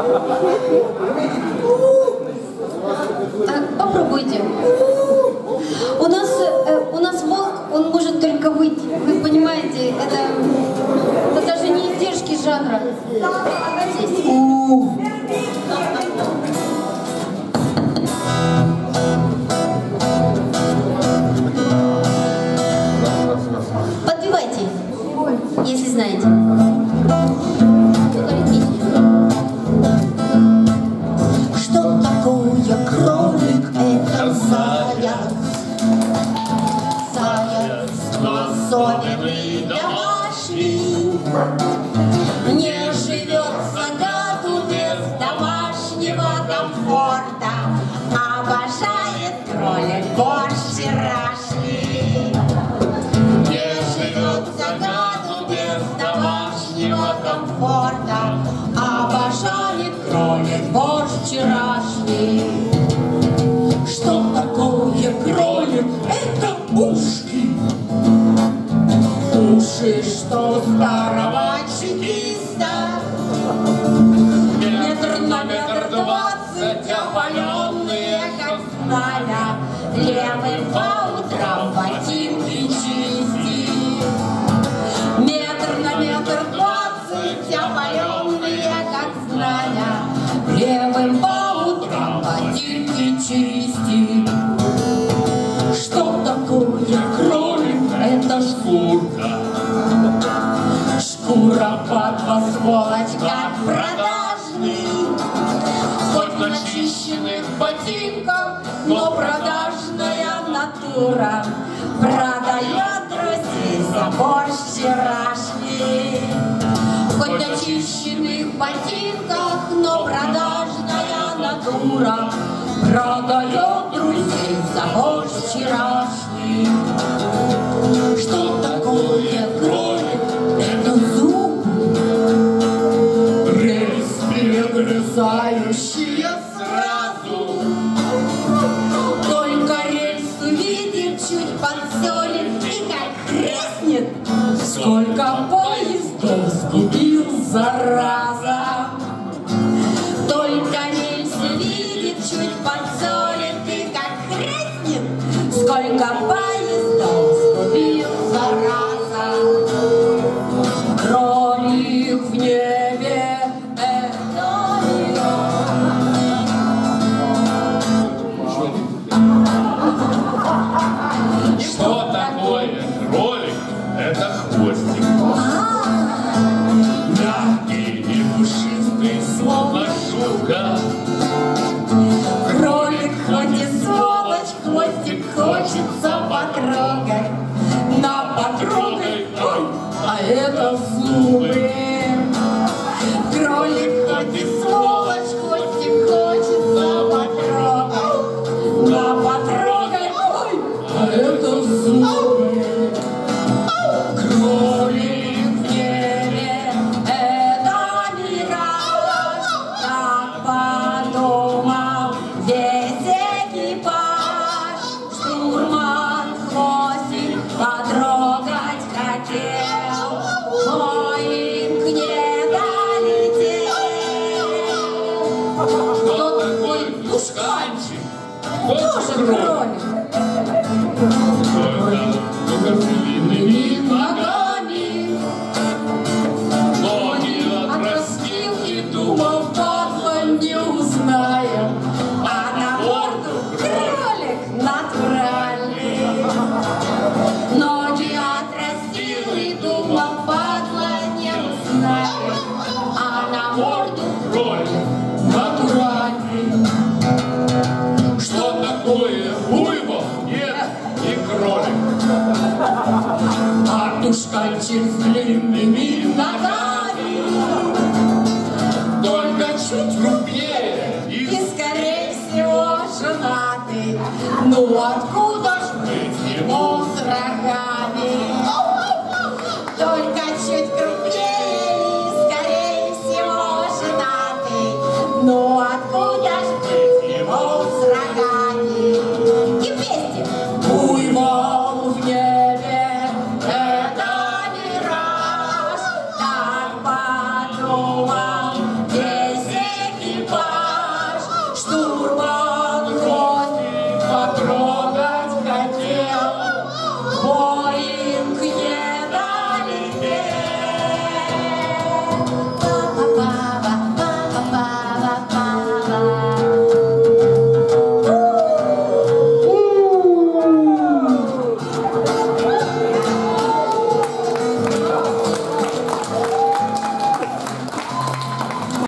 Попробуйте. У нас волк, он может только выть. Вы понимаете, это даже не издержки жанра. Здесь. Подпевайте, если знаете. Что такое кролик? Это заяц. Заяц, но особенный, домашний. Не живет в загаду без домашнего комфорта. Обожает кролик борщ вчерашний. Не живет в загаду без домашнего комфорта. Обожает кролик борщ вчерашний. Что такое кролик? Это ушки. Уши, что старого чекиста. Метр на метр 20, опаленные, как знамя. Левый по утрам ботинки чистит. Метр на метр 20, опаленные, как знамя. Левым по утрам ботинки чистит. Что такое кролик? Это шкурка. Шкура падла, сволочь, как продажный. Хоть на чищенных ботинках, но продажная натура. Продает друзей за борщ вчерашний. Хоть на чищенных ботинках, но продажная натура. Продает друзей за борщ вчерашний. Что такое кролик? Это зуб. Рельс перегрызающие сразу. Только рельс увидит, чуть подсолит и как треснет. Сколько поездов сгубил, зараза. Только рельс увидит, чуть подсолит и как треснет. Сколько поездов сгубил, зараза. Кролик в небе, это Что такое кролик? Это хвостик. Мягкий и пушистый, словно шубка. кролик хоть и сволочь, хвостик хочется потрогать. На потрогай, ой, а это зубы. Кролик хоть и сволочь, хвостик хочется потрогать. На потрогай, ой, а это зубы. Кролик в небе, это мираж. Так подумал весь экипаж. Штурман хвостик потрогать хотел, Боинг не долетел. Кто такой тушканчик? Тоже кролик. Только с длинными ногами. Ноги отрастил и думал, падла не узнаем, а на морду кролик натуральный. Ноги отрастил и думал, падла не узнаем, а на морду кролик натуральный. Что такое буйвол? Нет, не кролик. а тушканчик с длинными ногами. Только чуть крупнее И, скорее всего, женатый. Ну, откуда?